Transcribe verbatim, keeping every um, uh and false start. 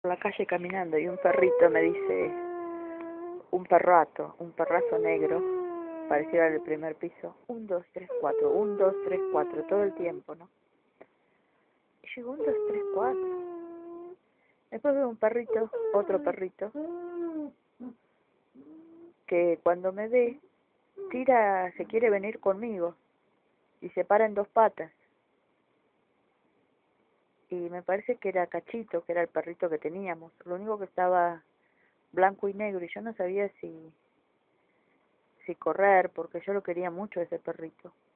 por la calle caminando y un perrito me dice, un perrato, un perrazo negro, pareciera del primer piso, un, dos, tres, cuatro, un, dos, tres, cuatro, todo el tiempo, ¿no? Y llegó un, dos, tres, cuatro. Después veo un perrito, otro perrito, que cuando me ve, tira, se quiere venir conmigo y se para en dos patas. Y me parece que era Cachito, que era el perrito que teníamos. Lo único que estaba blanco y negro y yo no sabía si, si correr, porque yo lo quería mucho ese perrito.